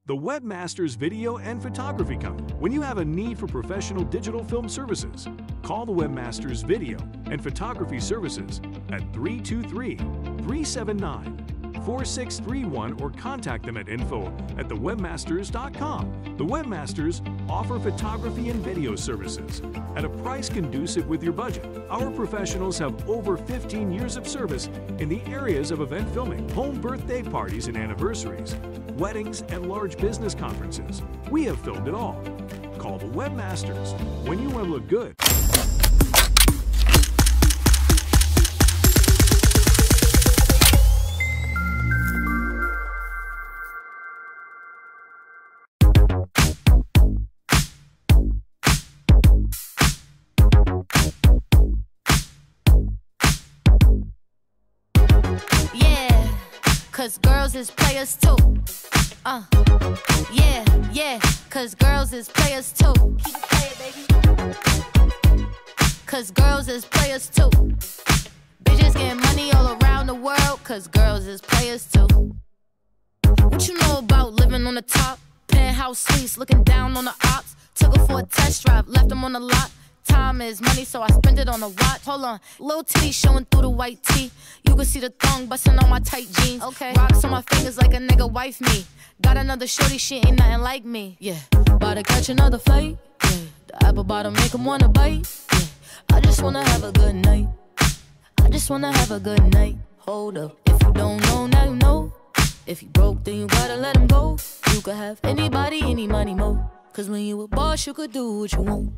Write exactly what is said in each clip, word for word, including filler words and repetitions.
the WebbMaster's video and photography company. When you have a need for professional digital film services, call the WebbMaster's video and photography services at three two three, three seven nine, four six three one or contact them at info at the webmasters dot com. The WebbMasters offer photography and video services at a price conducive with your budget. Our professionals have over fifteen years of service in the areas of event filming, home birthday parties and anniversaries, weddings, and large business conferences. We have filmed it all. Call the WebbMasters when you want to look good. Cause girls is players too. Uh, yeah, yeah, cause girls is players too. Keep it playing, baby. Cause girls is players too. Bitches getting money all around the world, cause girls is players too. What you know about living on the top? Penthouse suites, looking down on the ops. Took her for a test drive, left them on the lot. Time is money, so I spend it on a watch. Hold on, little titty showing through the white tee. You can see the thong busting on my tight jeans. Okay, rocks on my fingers like a nigga wife me. Got another shorty, she ain't nothing like me. Yeah, about to catch another flight. Yeah, the apple bottom make him wanna bite. Yeah, I just wanna have a good night. I just wanna have a good night. Hold up, if you don't know, now you know. If you broke, then you gotta let him go. You could have anybody, any money, mo. Cause when you a boss, you could do what you want.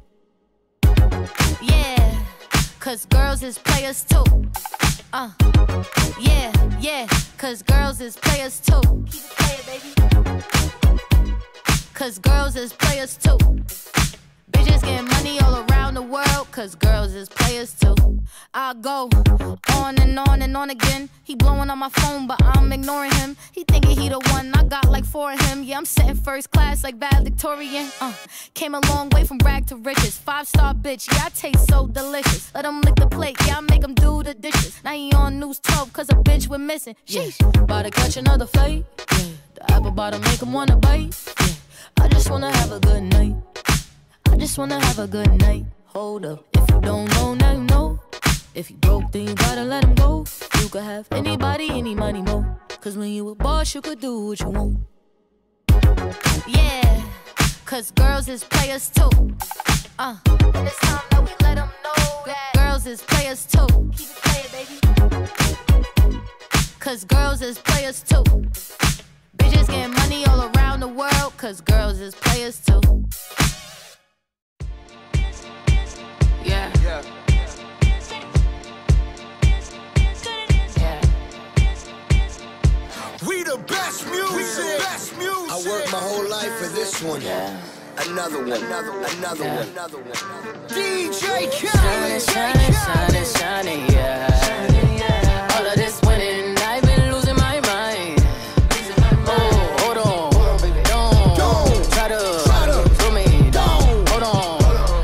Yeah, cause girls is players too. Uh, yeah, yeah, cause girls is players too. Keep it playing, baby. Cause girls is players too. Bitches getting money all around the world, cause girls is players too. I go on and on and on again. He blowing on my phone, but I'm ignoring him. He thinking he the one, I got like four of him. Yeah, I'm sitting first class like valedictorian. Uh, came a long way from rag to riches. Five-star bitch, yeah, I taste so delicious. Let him lick the plate, yeah, I make him do the dishes. Now he on news twelve, cause a bitch we're missing. Sheesh, yeah. About to catch another flight. Yeah, the apple bottom make him wanna bite. Yeah, I just wanna have a good night. I just wanna have a good night. Hold up, if you don't know, now you know. If you broke, then you gotta let him go. You could have anybody, any money, mo. Cause when you a boss, you could do what you want. Yeah, cause girls is players too. Uh, and it's time that we let them know that girls is players too. Keep it playing, baby. Cause girls is players too. Bitches getting money all around the world, cause girls is players too. Yeah. Yeah. Yeah. We the best music. We the best music. I worked my whole life for this one. Yeah. Another one. Another one. Another yeah. one. Another one. D J Khaled. Shining, shining, shining, shining, yeah. Shining, yeah. All of this winning, I've been losing my mind. Losing my mind. Oh, hold on. Hold on, baby. Don't, don't try to, try to throw me down. Hold on.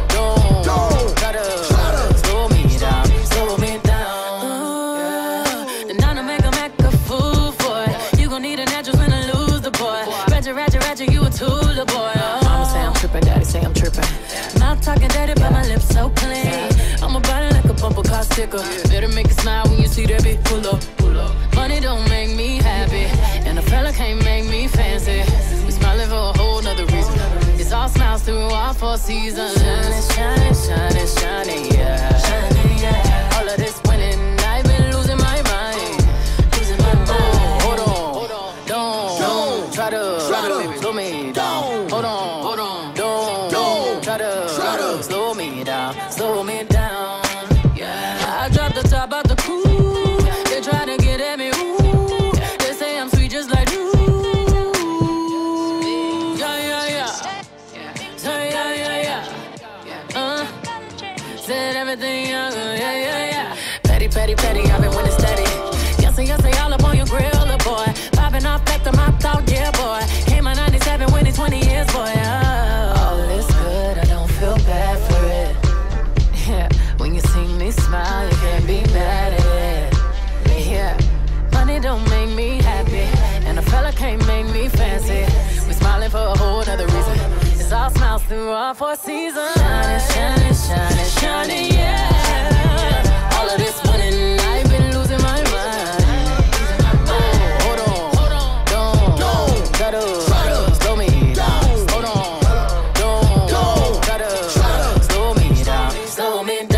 Say I'm tripping. Mouth talking dirty, but my lips so clean. I'm about it like a bumper car sticker. Better make it smile when you see that bitch pull up. Pull up. Money don't make me happy, and a fella can't make me fancy. We smiling for a whole nother reason. It's all smiles through all four seasons. Shining, shining, shining, shining, yeah. Shining, yeah. All of this winning, I've been losing my mind. Losing my mind. Oh, hold on, hold on. Don't, don't try to, try to slow me down. Hold on, hold on. Try to, try to slow me down, slow me down. Yeah, I dropped the top out the coupe. They try to get at me, ooh. They say I'm sweet just like you. Yeah, yeah, yeah. Yeah, yeah, yeah, yeah. Uh, said everything, uh, yeah, yeah, yeah. Petty, petty, petty, I've been winning steady. Yes, and yes, all up on your grill, boy. Popping off back to my thought, yeah, boy. Came out ninety-seven when it's twenty-eight. lost through our four seasons. Shining, shining, shining, shining, yeah. All of this winning, I've been losing my mind. Oh, hold on, hold on, don't, don't, try to, try to slow me down. Hold on, don't, don't, try to, try to slow me down, slow me down.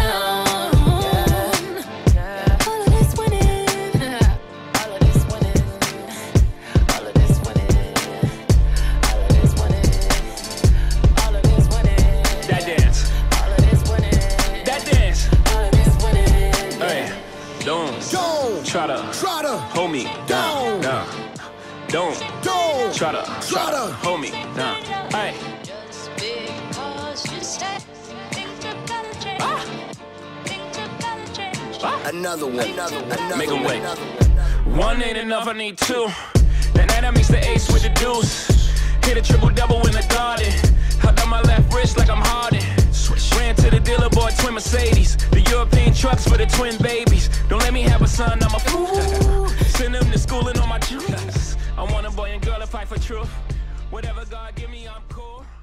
Try to, try to hold me down. down. Don't, don't try to, try to hold me down. Hey. Just because you stay, things are gonna change. Ah. Things are gonna change. Ah. Another one, another one, another Make 'em one, wait. another one. One ain't enough, I need two. That night I mix the ace with the deuce. Hit a triple double in the garden. Held on my left wrist like I'm Harden. Ran to the dealer, bought twin Mercedes. The European trucks for the twin babies. Don't let me have a son, I'm a fool. Send them to school and on my juice. I want a boy and girl to fight for truth. Whatever God give me, I'm cool.